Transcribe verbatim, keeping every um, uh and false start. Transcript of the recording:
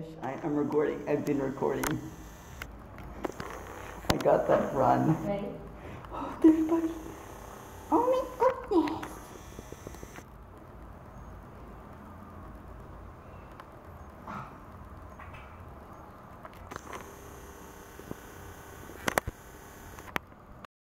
fish. I, I'm recording. I've been recording. I got that run. Ready? Oh, there's Buddy. Oh my goodness.